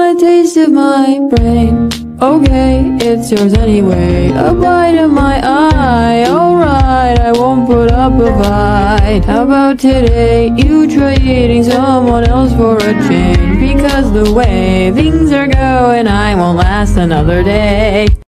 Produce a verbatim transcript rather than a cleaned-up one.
want a taste of my brain? Okay, it's yours anyway. A bite of my eye. Alright, I won't put up a fight. How about today, you trading someone else for a change? Because the way things are going, I won't last another day.